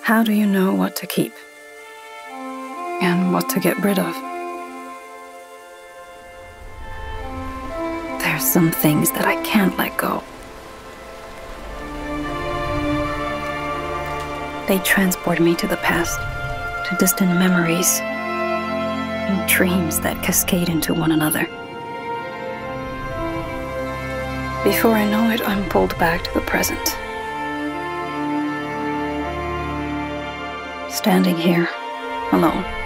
How do you know what to keep and what to get rid of? There's some things that I can't let go. They transport me to the past, to distant memories and dreams that cascade into one another. Before I know it, I'm pulled back to the present. Standing here, alone.